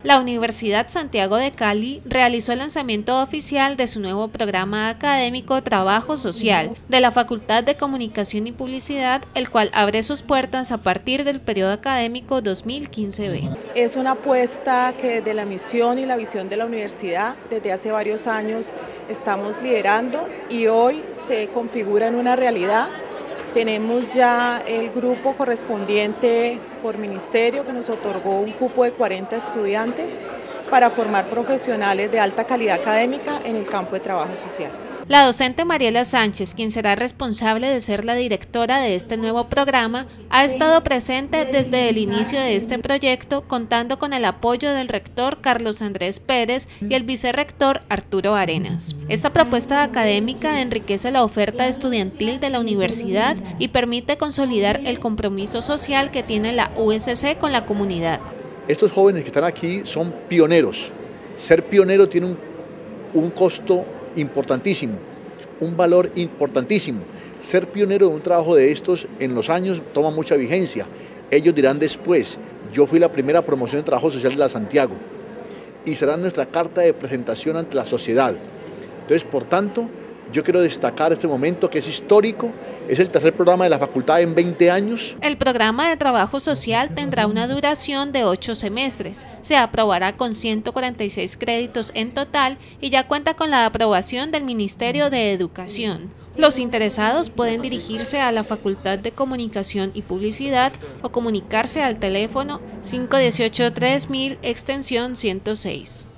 La Universidad Santiago de Cali realizó el lanzamiento oficial de su nuevo programa académico Trabajo Social de la Facultad de Comunicación y Publicidad, el cual abre sus puertas a partir del periodo académico 2015-B. Es una apuesta que desde la misión y la visión de la universidad desde hace varios años estamos liderando y hoy se configura en una realidad. Tenemos ya el grupo correspondiente por ministerio que nos otorgó un cupo de 40 estudiantes para formar profesionales de alta calidad académica en el campo de trabajo social. La docente Mariela Sánchez, quien será responsable de ser la directora de este nuevo programa, ha estado presente desde el inicio de este proyecto, contando con el apoyo del rector Carlos Andrés Pérez y el vicerrector Arturo Arenas. Esta propuesta académica enriquece la oferta estudiantil de la universidad y permite consolidar el compromiso social que tiene la USC con la comunidad. Estos jóvenes que están aquí son pioneros. Ser pionero tiene un costo importantísimo, un valor importantísimo. Ser pionero de un trabajo de estos en los años toma mucha vigencia. Ellos dirán después, yo fui la primera promoción de trabajo social de la Santiago y será nuestra carta de presentación ante la sociedad. Entonces, por tanto, yo quiero destacar este momento que es histórico, es el tercer programa de la facultad en 20 años. El programa de trabajo social tendrá una duración de 8 semestres, se aprobará con 146 créditos en total y ya cuenta con la aprobación del Ministerio de Educación. Los interesados pueden dirigirse a la Facultad de Comunicación y Publicidad o comunicarse al teléfono 518-3000 extensión 106.